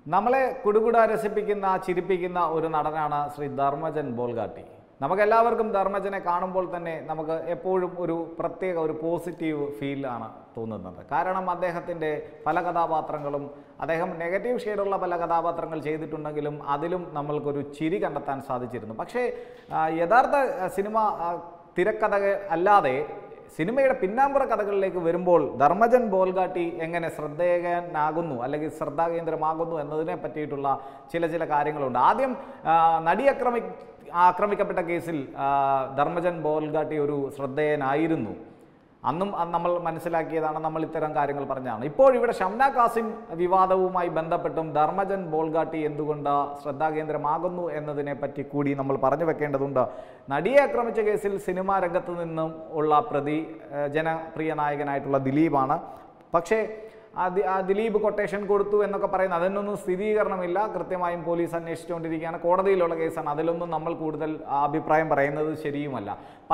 നമ്മളെ കുടുകുട രസിപ്പിക്കുന്ന ചിരിപ്പിക്കുന്ന ഒരു നടനാണ് ശ്രീ ധർമ്മജൻ ബോൾഗാട്ടി. നമുക്കെല്ലാവർക്കും ധർമ്മജനെ കാണുമ്പോൾ തന്നെ നമുക്ക് എപ്പോഴും ഒരു പ്രത്യേക ഒരു പോസിറ്റീവ് ഫീലാണ് തോന്നുന്നത്. കാരണം അദ്ദേഹത്തിൻ്റെ പല കഥാപാത്രങ്ങളും അദ്ദേഹം നെഗറ്റീവ് ഷെയ്ഡുള്ള പല കഥാപാത്രങ്ങൾ ചെയ്തിട്ടുണ്ടെങ്കിലും അതിലും നമ്മൾക്കൊരു ചിരി കണ്ടെത്താൻ സാധിച്ചിരുന്നു. പക്ഷേ യഥാർത്ഥ സിനിമ തിരക്കഥ അല്ലാതെ സിനിമയുടെ പിന്നാമ്പുറ കഥകളിലേക്ക് വരുമ്പോൾ ധർമ്മജൻ ബോൾഗാട്ടി എങ്ങനെ ശ്രദ്ധേയനാകുന്നു അല്ലെങ്കിൽ ശ്രദ്ധാകേന്ദ്രമാകുന്നു എന്നതിനെ പറ്റിയിട്ടുള്ള ചില കാര്യങ്ങളുണ്ട്. ആദ്യം നടി ആക്രമിക്കപ്പെട്ട കേസിൽ ധർമ്മജൻ ബോൾഗാട്ടി ഒരു ശ്രദ്ധേയനായിരുന്നു. അന്നും നമ്മൾ മനസ്സിലാക്കിയതാണ്, നമ്മൾ ഇത്തരം കാര്യങ്ങൾ പറഞ്ഞതാണ്. ഇപ്പോൾ ഇവിടെ ഷംന കാസിം വിവാദവുമായി ബന്ധപ്പെട്ടും ധർമ്മജൻ ബോൾഗാട്ടി എന്തുകൊണ്ട് ശ്രദ്ധാകേന്ദ്രമാകുന്നു എന്നതിനെ പറ്റി കൂടി നമ്മൾ പറഞ്ഞു വെക്കേണ്ടതുണ്ട്. നടിയെ ആക്രമിച്ച കേസിൽ സിനിമാ രംഗത്ത് നിന്നും ഉള്ള പ്രതി ജനപ്രിയ നായകനായിട്ടുള്ള ദിലീപാണ്. പക്ഷേ ദിലീപ് കൊട്ടേഷൻ കൊടുത്തു എന്നൊക്കെ പറയുന്നത് അതിനൊന്നും സ്ഥിരീകരണമില്ല. കൃത്യമായും പോലീസ് അന്വേഷിച്ചുകൊണ്ടിരിക്കുകയാണ്. കോടതിയിലുള്ള കേസാണ്. അതിലൊന്നും നമ്മൾ കൂടുതൽ അഭിപ്രായം പറയുന്നത് ശരിയുമല്ല.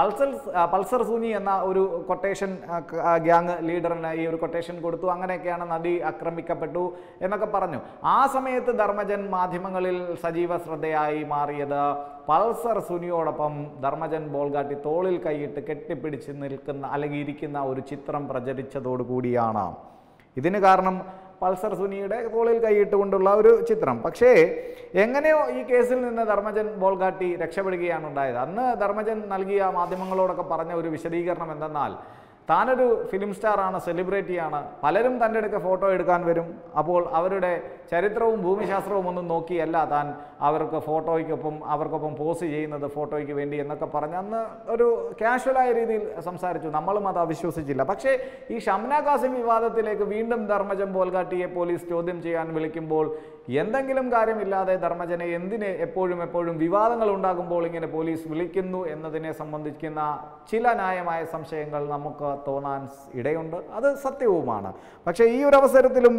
പൾസർ സുനി എന്ന ഒരു കൊട്ടേഷൻ ഗ്യാങ് ലീഡറിന് ഈ ഒരു കൊട്ടേഷൻ കൊടുത്തു, അങ്ങനെയൊക്കെയാണ് നടി ആക്രമിക്കപ്പെട്ടു എന്നൊക്കെ പറഞ്ഞു. ആ സമയത്ത് ധർമ്മജൻ മാധ്യമങ്ങളിൽ സജീവ ശ്രദ്ധയായി മാറിയത് പൾസർ സുനിയോടൊപ്പം ധർമ്മജൻ ബോൾഗാട്ടി തോളിൽ കൈയിട്ട് കെട്ടിപ്പിടിച്ച് നിൽക്കുന്ന അല്ലെങ്കിൽ ഇരിക്കുന്ന ഒരു ചിത്രം പ്രചരിച്ചതോടുകൂടിയാണ്. ഇതിന് കാരണം പൾസർ സുനിയുടെ തോളിൽ കൈയിട്ടുകൊണ്ടുള്ള ഒരു ചിത്രം. പക്ഷേ എങ്ങനെയോ ഈ കേസിൽ നിന്ന് ധർമ്മജൻ ബോൾഗാട്ടി രക്ഷപ്പെടുകയാണ് ഉണ്ടായത്. അന്ന് ധർമ്മജൻ നൽകിയ മാധ്യമങ്ങളോടൊക്കെ പറഞ്ഞ ഒരു വിശദീകരണം എന്തെന്നാൽ, താനൊരു ഫിലിം സ്റ്റാറാണ്, സെലിബ്രിറ്റിയാണ്, പലരും തൻ്റെ അടുക്ക ഫോട്ടോ എടുക്കാൻ വരും. അപ്പോൾ അവരുടെ ചരിത്രവും ഭൂമിശാസ്ത്രവും ഒന്നും നോക്കിയല്ല താൻ അവർക്ക് അവർക്കൊപ്പം പോസ്റ്റ് ചെയ്യുന്നത് ഫോട്ടോയ്ക്ക് വേണ്ടി എന്നൊക്കെ പറഞ്ഞ് അന്ന് ഒരു കാഷ്വലായ രീതിയിൽ സംസാരിച്ചു. നമ്മളും അത് അവിശ്വസിച്ചില്ല. പക്ഷേ ഈ ഷംന കാസിം വിവാദത്തിലേക്ക് വീണ്ടും ധർമ്മജൻ ബോൾഗാട്ടിയെ പോലീസ് ചോദ്യം ചെയ്യാൻ വിളിക്കുമ്പോൾ എന്തെങ്കിലും കാര്യമില്ലാതെ ധർമ്മജനെ എന്തിന് എപ്പോഴും വിവാദങ്ങൾ ഉണ്ടാകുമ്പോൾ ഇങ്ങനെ പോലീസ് വിളിക്കുന്നു എന്നതിനെ സംബന്ധിക്കുന്ന ചില ന്യായമായ സംശയങ്ങൾ നമുക്ക് തോന്നാൻ ഇടയുണ്ട്. അത് സത്യവുമാണ്. പക്ഷേ ഈ ഒരു അവസരത്തിലും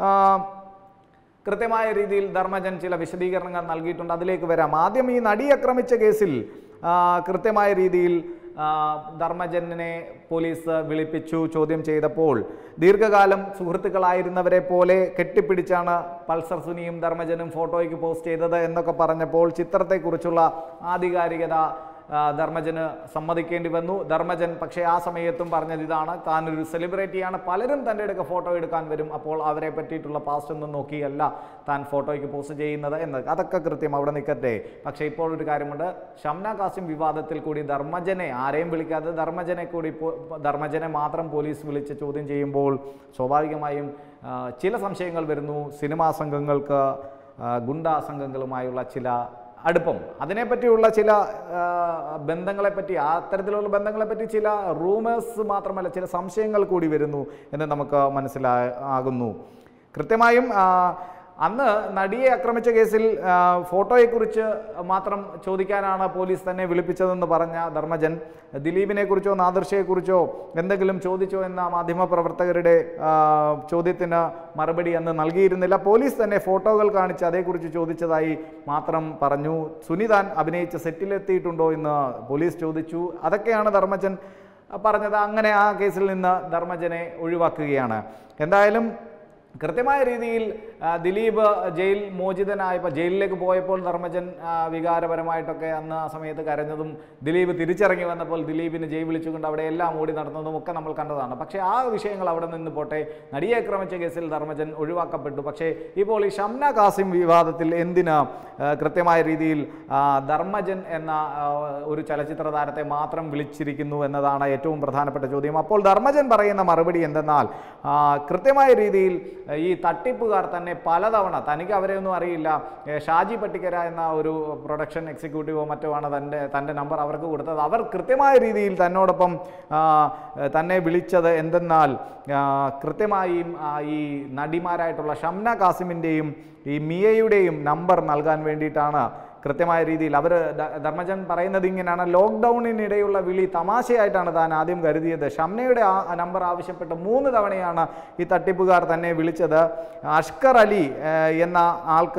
കൃത്യമായ രീതിയിൽ ധർമ്മജൻ ചില വിശദീകരണങ്ങൾ നൽകിയിട്ടുണ്ട്. അതിലേക്ക് വരാം. ആദ്യം ഈ നടി ആക്രമിച്ച കേസിൽ കൃത്യമായ രീതിയിൽ ധർമ്മജനെ പോലീസ് വിളിപ്പിച്ചു. ചോദ്യം ചെയ്തപ്പോൾ ദീർഘകാലം സുഹൃത്തുക്കളായിരുന്നവരെ പോലെ കെട്ടിപ്പിടിച്ചാണ് പൾസർ സുനിയും ധർമ്മജനും ഫോട്ടോയ്ക്ക് പോസ്റ്റ് ചെയ്തത് എന്നൊക്കെ പറഞ്ഞപ്പോൾ ചിത്രത്തെക്കുറിച്ചുള്ള ആധികാരികത ധർമ്മജന് സമ്മതിക്കേണ്ടി വന്നു. ധർമ്മജൻ പക്ഷേ ആ സമയത്തും പറഞ്ഞത് ഇതാണ്, താനൊരു സെലിബ്രിറ്റിയാണ്, പലരും തൻ്റെ അടുക്ക ഫോട്ടോ എടുക്കാൻ വരും, അപ്പോൾ അവരെ പറ്റിയിട്ടുള്ള പാസ്റ്റ് ഒന്നും നോക്കിയല്ല താൻ ഫോട്ടോയ്ക്ക് പോസ്റ്റ് ചെയ്യുന്നത് എന്ന്. അതൊക്കെ കൃത്യം, അവിടെ നിൽക്കട്ടെ. പക്ഷേ ഇപ്പോൾ ഒരു കാര്യമുണ്ട്. ഷംന കാസിം വിവാദത്തിൽ കൂടി ധർമ്മജനെ ആരെയും വിളിക്കാതെ ധർമ്മജനെ മാത്രം പോലീസ് വിളിച്ച് ചോദ്യം ചെയ്യുമ്പോൾ സ്വാഭാവികമായും ചില സംശയങ്ങൾ വരുന്നു. സിനിമാ സംഘങ്ങൾക്ക് ഗുണ്ടാ സംഘങ്ങളുമായുള്ള ചില അടുപ്പം, അതിനെപ്പറ്റിയുള്ള ചില ബന്ധങ്ങളെപ്പറ്റി, അത്തരത്തിലുള്ള ബന്ധങ്ങളെപ്പറ്റി ചില റൂമേഴ്സ് മാത്രമല്ല ചില സംശയങ്ങൾ കൂടി വരുന്നു എന്ന് നമുക്ക് മനസ്സിലാകുന്നു. കൃത്യമായും അന്ന് നടിയെ ആക്രമിച്ച കേസിൽ ഫോട്ടോയെക്കുറിച്ച് മാത്രം ചോദിക്കാനാണ് പോലീസ് തന്നെ വിളിപ്പിച്ചതെന്ന് പറഞ്ഞ ധർമ്മജൻ ദിലീപിനെ കുറിച്ചോ നാദിർഷയെക്കുറിച്ചോ എന്തെങ്കിലും ചോദിച്ചോ എന്ന മാധ്യമപ്രവർത്തകരുടെ ചോദ്യത്തിന് മറുപടി അന്ന് നൽകിയിരുന്നില്ല. പോലീസ് തന്നെ ഫോട്ടോകൾ കാണിച്ച് അതേക്കുറിച്ച് ചോദിച്ചതായി മാത്രം പറഞ്ഞു. സുനിതാൻ അഭിനയിച്ച സെറ്റിലെത്തിയിട്ടുണ്ടോ എന്ന് പോലീസ് ചോദിച്ചു. അതൊക്കെയാണ് ധർമ്മജൻ പറഞ്ഞത്. അങ്ങനെ ആ കേസിൽ നിന്ന് ധർമ്മജനെ ഒഴിവാക്കുകയാണ്. എന്തായാലും കൃത്യമായ രീതിയിൽ ദിലീപ് ജയിൽ മോചിതനായപ്പോൾ, ജയിലിലേക്ക് പോയപ്പോൾ ധർമ്മജൻ വികാരപരമായിട്ടൊക്കെ അന്ന് ആ സമയത്ത് കരഞ്ഞതും ദിലീപ് തിരിച്ചിറങ്ങി വന്നപ്പോൾ ദിലീപിന് ജയിൽ വിളിച്ചുകൊണ്ട് അവിടെ എല്ലാം ഓടി നടന്നതും ഒക്കെ നമ്മൾ കണ്ടതാണ്. പക്ഷേ ആ വിഷയങ്ങൾ അവിടെ നിന്ന് പോട്ടെ. നടിയെ ആക്രമിച്ച കേസിൽ ധർമ്മജൻ ഒഴിവാക്കപ്പെട്ടു. പക്ഷേ ഇപ്പോൾ ഈ ഷംന കാസിം വിവാദത്തിൽ എന്തിന് കൃത്യമായ രീതിയിൽ ധർമ്മജൻ എന്ന ഒരു ചലച്ചിത്ര താരത്തെ മാത്രം വിളിച്ചിരിക്കുന്നു എന്നതാണ് ഏറ്റവും പ്രധാനപ്പെട്ട ചോദ്യം. അപ്പോൾ ധർമ്മജൻ പറയുന്ന മറുപടി എന്തെന്നാൽ, കൃത്യമായ രീതിയിൽ ഈ തട്ടിപ്പുകാർ തന്നെ പലതവണ, തനിക്ക് അവരെയൊന്നും അറിയില്ല, ഷാജി പട്ടിക്കര എന്ന ഒരു പ്രൊഡക്ഷൻ എക്സിക്യൂട്ടീവോ മറ്റോ ആണ് തൻ്റെ നമ്പർ അവർക്ക് കൊടുത്തത്. അവർ കൃത്യമായ രീതിയിൽ തന്നോടൊപ്പം തന്നെ വിളിച്ചത് എന്തെന്നാൽ, കൃത്യമായും ഈ നടിമാരായിട്ടുള്ള ഷംന കാസിമിൻ്റെയും ഈ മിയയുടെയും നമ്പർ നൽകാൻ വേണ്ടിയിട്ടാണ്. കൃത്യമായ രീതിയിൽ അവർ ധർമ്മജൻ പറയുന്നത് ഇങ്ങനെയാണ്, ലോക്ക്ഡൗണിനിടെയുള്ള വിളി തമാശയായിട്ടാണ് താൻ ആദ്യം കരുതിയത്. ഷംനയുടെ ആ നമ്പർ ആവശ്യപ്പെട്ട് 3 തവണയാണ് ഈ തട്ടിപ്പുകാർ തന്നെ വിളിച്ചത്. അഷ്കർ അലി എന്ന ആൾക്ക്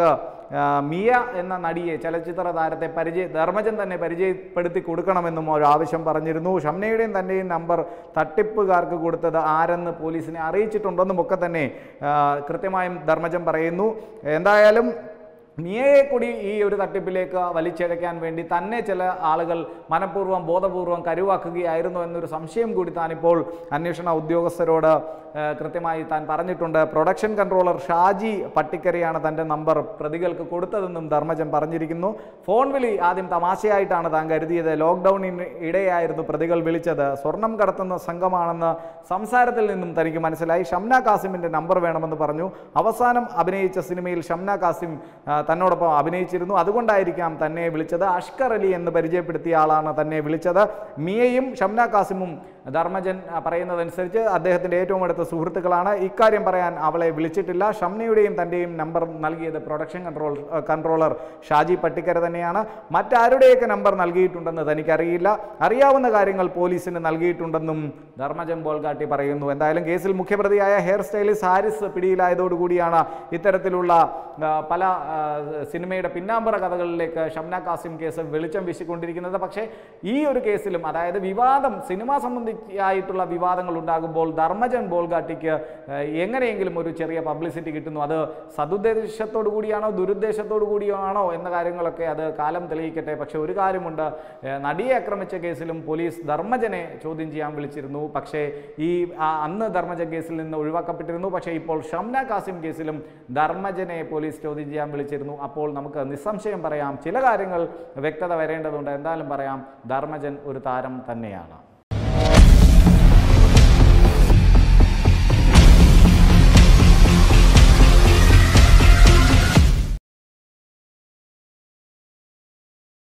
മിയ എന്ന നടിയെ, ചലച്ചിത്ര താരത്തെ ധർമ്മജൻ തന്നെ പരിചയപ്പെടുത്തി കൊടുക്കണമെന്നും ഒരു ആവശ്യം പറഞ്ഞിരുന്നു. ഷംനയുടെയും തൻ്റെയും നമ്പർ തട്ടിപ്പുകാർക്ക് കൊടുത്തത് ആരെന്ന് പോലീസിനെ അറിയിച്ചിട്ടുണ്ടെന്നും ഒക്കെ തന്നെ കൃത്യമായും ധർമ്മജൻ പറയുന്നു. എന്തായാലും മിയയെ കൂടി ഈ ഒരു തട്ടിപ്പിലേക്ക് വലിച്ചിഴയ്ക്കാൻ വേണ്ടി തന്നെ ചില ആളുകൾ മനഃപൂർവ്വം ബോധപൂർവം കരുവാക്കുകയായിരുന്നു എന്നൊരു സംശയം കൂടി താനിപ്പോൾ അന്വേഷണ ഉദ്യോഗസ്ഥരോട് കൃത്യമായി താൻ പറഞ്ഞിട്ടുണ്ട്. പ്രൊഡക്ഷൻ കൺട്രോളർ ഷാജി പട്ടിക്കരയാണ് തൻ്റെ നമ്പർ പ്രതികൾക്ക് കൊടുത്തതെന്നും ധർമ്മജൻ പറഞ്ഞിരിക്കുന്നു. ഫോൺ വിളി ആദ്യം തമാശയായിട്ടാണ് താൻ കരുതിയത്. ലോക്ക്ഡൌണിന് ഇടെയായിരുന്നു പ്രതികൾ വിളിച്ചത്. സ്വർണം കടത്തുന്ന സംഘമാണെന്ന് സംസാരത്തിൽ നിന്നും തനിക്ക് മനസ്സിലായി. ഷംന കാസിമിൻ്റെ നമ്പർ വേണമെന്ന് പറഞ്ഞു. അവസാനം അഭിനയിച്ച സിനിമയിൽ ഷംന കാസിം തന്നോടൊപ്പം അഭിനയിച്ചിരുന്നു. അതുകൊണ്ടായിരിക്കാം തന്നെ വിളിച്ചത്. അഷ്കർ അലി എന്ന് പരിചയപ്പെടുത്തിയ ആളാണ് തന്നെ വിളിച്ചത്. മിയയും ഷംന കാസിമും ധർമ്മജൻ പറയുന്നതനുസരിച്ച് അദ്ദേഹത്തിൻ്റെ ഏറ്റവും അടുത്ത സുഹൃത്തുക്കളാണ്. ഇക്കാര്യം പറയാൻ അവളെ വിളിച്ചിട്ടില്ല. ഷംനയുടെയും തൻ്റെയും നമ്പർ നൽകിയത് പ്രൊഡക്ഷൻ കൺട്രോളർ ഷാജി പട്ടിക്കര തന്നെയാണ്. മറ്റാരുടെയൊക്കെ നമ്പർ നൽകിയിട്ടുണ്ടെന്ന് തനിക്കറിയില്ല. അറിയാവുന്ന കാര്യങ്ങൾ പോലീസിന് നൽകിയിട്ടുണ്ടെന്നും ധർമ്മജൻ ബോൾഗാട്ടി പറയുന്നു. എന്തായാലും കേസിൽ മുഖ്യപ്രതിയായ ഹെയർ സ്റ്റൈലിസ്റ്റ് ഹാരിസ് പിടിയിലായതോടുകൂടിയാണ് ഇത്തരത്തിലുള്ള പല സിനിമയുടെ പിന്നാമ്പറ കഥകളിലേക്ക് ഷംന കാസിം കേസ് വെളിച്ചം വീശിക്കൊണ്ടിരിക്കുന്നത്. പക്ഷേ ഈ ഒരു കേസിലും, അതായത് വിവാദം, സിനിമ സംബന്ധിയായിട്ടുള്ള വിവാദങ്ങൾ ഉണ്ടാകുമ്പോൾ ധർമ്മജൻ ബോൾഗാട്ടിക്ക് എങ്ങനെയെങ്കിലും ഒരു ചെറിയ പബ്ലിസിറ്റി കിട്ടുന്നു. അത് സതുദ്ദേശത്തോടു കൂടിയാണോ ദുരുദ്ദേശത്തോടു കൂടിയാണോ എന്ന കാര്യങ്ങളൊക്കെ അത് കാലം തെളിയിക്കട്ടെ. പക്ഷെ ഒരു കാര്യമുണ്ട്, നടിയെ ആക്രമിച്ച കേസിലും പോലീസ് ധർമ്മജനെ ചോദ്യം ചെയ്യാൻ വിളിച്ചിരുന്നു. പക്ഷേ അന്ന് ധർമ്മജൻ കേസിൽ നിന്ന് ഒഴിവാക്കപ്പെട്ടിരുന്നു. പക്ഷേ ഇപ്പോൾ ഷംന കാസിം കേസിലും ധർമ്മജനെ പോലീസ് ചോദ്യം ചെയ്യാൻ വിളിച്ചിരുന്നു. അപ്പോൾ നമുക്ക് നിസ്സംശയം പറയാം, ചില കാര്യങ്ങൾ വ്യക്തത വരേണ്ടതുണ്ട്. എന്തായാലും പറയാം, ധർമ്മജൻ ഒരു താരം തന്നെയാണ്.